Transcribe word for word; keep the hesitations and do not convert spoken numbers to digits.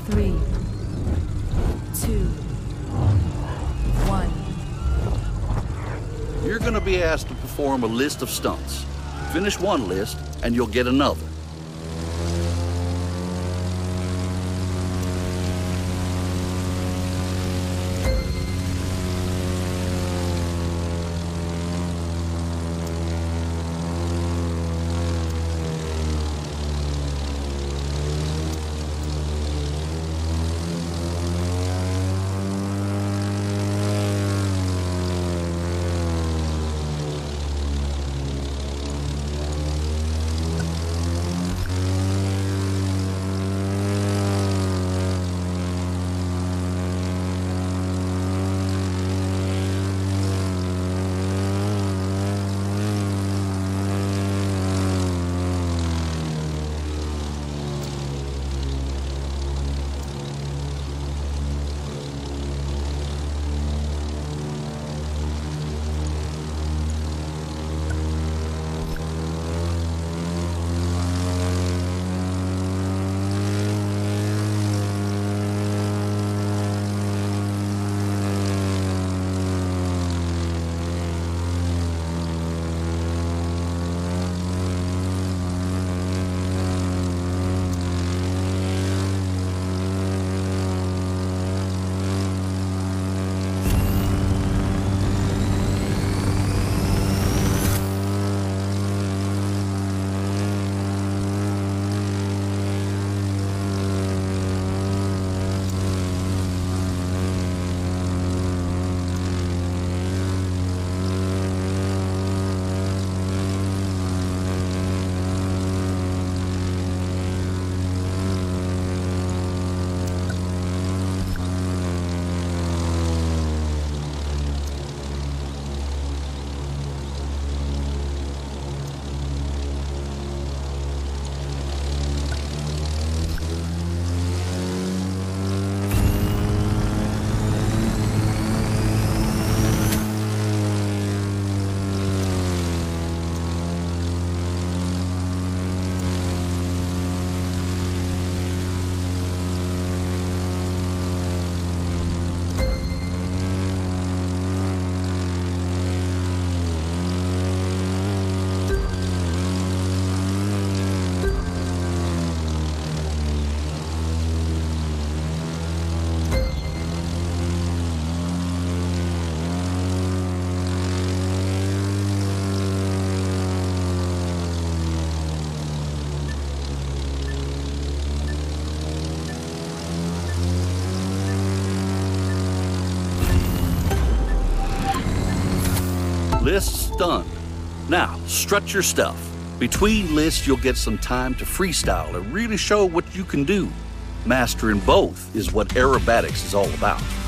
Three, two, one. You're gonna be asked to perform a list of stunts. Finish one list, and you'll get another. List's done. Now, strut your stuff. Between lists, you'll get some time to freestyle and really show what you can do. Mastering both is what aerobatics is all about.